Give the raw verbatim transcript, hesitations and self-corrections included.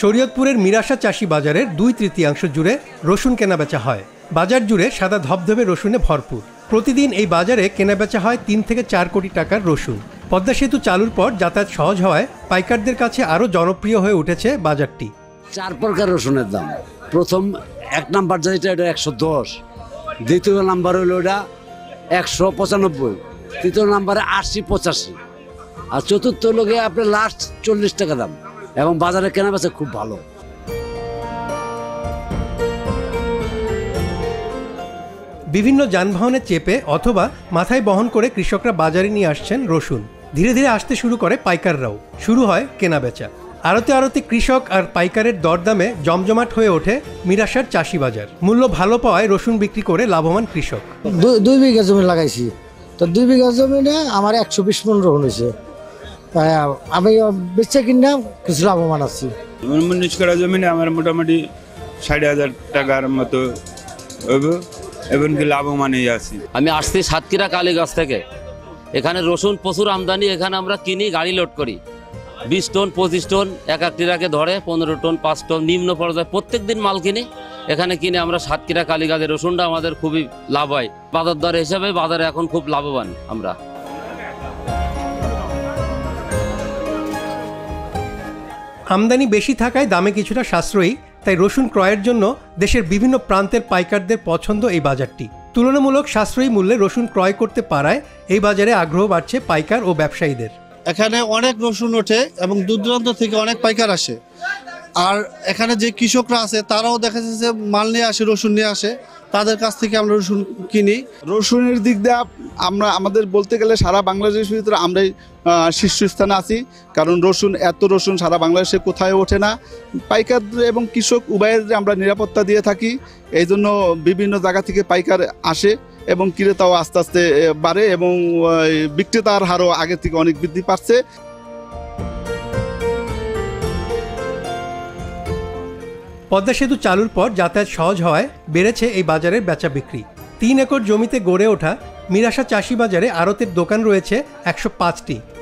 শরীয়তপুরের মিরাশা চাষি বাজারের দুই তৃতীয়াংশ জুড়ে রসুন কেনাবেচা হয়। বাজার জুড়ে সাদা ধবধবে রসুনে ভরপুর। প্রতিদিন এই বাজারে কেনাবেচা হয় তিন থেকে চার কোটি টাকার রসুন। পদ্মা সেতু চালুর পর যাতায়াত সহজ হওয়ায় পাইকারদের কাছে আরও জনপ্রিয় হয়ে উঠেছে বাজারটি। চার প্রকার রসুনের দাম। প্রথম এক নাম্বার যেটা এটা একশো দশ, দ্বিতীয় নাম্বার হলো এটা একশো পঁচানব্বই, তৃতীয় নাম্বারে আশি পঁচাশি, আর চতুর্থ লোকে আপনার লাস্ট চল্লিশ টাকা দাম। এবং বাজারে কেনা বেচা খুব ভালো। বিভিন্ন যানবাহনে চেপে অথবা মাথায় বহন করে কৃষকরা বাজারে নিয়ে আসছেন রসুন। ধীরে ধীরে আসতে শুরু করে পাইকাররাও। শুরু হয় কেনাবেচা। আড়তে আড়তে কৃষক আর পাইকারের দরদামে জমজমাট হয়ে ওঠে মিরাশার চাষি বাজার। মূল্য ভালো পাওয়ায় রসুন বিক্রি করে লাভবান কৃষক। দুই বিঘা জমি লাগাইছি, তো দুই বিঘা জমিনে আমার একশো বিশ মন রসুন হয়েছে। আমি বেচে কিনা কিছু লাভবান আছি। উনিশ কাঠা জমিনে আমার মোটামুটি ষাট হাজার টাকার মতো এবং কি লাভবানই আছি। আমি আসছি সাতক্ষীরা কালীগাছ থেকে। এখানে রসুন প্রচুর আমদানি। এখানে আমরা কিনি, গাড়ি লোড করি। বিশ টন পঁচিশ টন এক এক ট্রাকে ধরে, পনেরো টন পাঁচ টন নিম্ন পর্যায়ে প্রত্যেক দিন মাল কিনি। এখানে কিনে আমরা সাতক্ষীরা কালীগাছের রসুনটা আমাদের খুবই লাভ হয়। বাজার দর হিসাবে বাজারে এখন খুব লাভবান আমরা। আমদানি বেশি থাকায় দামে কিছুটা সাশ্রয়ী, তাই রসুন ক্রয়ের জন্য দেশের বিভিন্ন প্রান্তের পাইকারদের পছন্দ এই বাজারটি। তুলনামূলক সাশ্রয়ী মূল্যে রসুন ক্রয় করতে পারায় এই বাজারে আগ্রহ বাড়ছে পাইকার ও ব্যবসায়ীদের। এখানে অনেক রসুন ওঠে এবং দূর দূরান্ত থেকে অনেক পাইকার আসে। আর এখানে যে কৃষকরা আছে তারাও দেখা যাচ্ছে মাল নিয়ে আসে, রসুন নিয়ে আসে, তাদের কাছ থেকে আমরা রসুন কিনি। রসুনের দিক দিয়ে আমরা আমাদের বলতে গেলে সারা বাংলাদেশের ভিতরে আমরাই শীর্ষস্থানে আছি, কারণ রসুন এত রসুন সারা বাংলাদেশে কোথায় ওঠে না। পাইকার এবং কৃষক উভয়ের আমরা নিরাপত্তা দিয়ে থাকি। এই জন্য বিভিন্ন জায়গা থেকে পাইকার আসে এবং ক্রেতাও আস্তে আস্তে বাড়ে এবং বিক্রেতার হারও আগের থেকে অনেক বৃদ্ধি পাচ্ছে। পদ্মা সেতু চালুর পর যাতায়াত সহজ হওয়ায় বেড়েছে এই বাজারের বেচা বিক্রি। তিন একর জমিতে গড়ে ওঠা মিরাশা চাষি বাজারে আড়তের দোকান রয়েছে একশো পাঁচটি।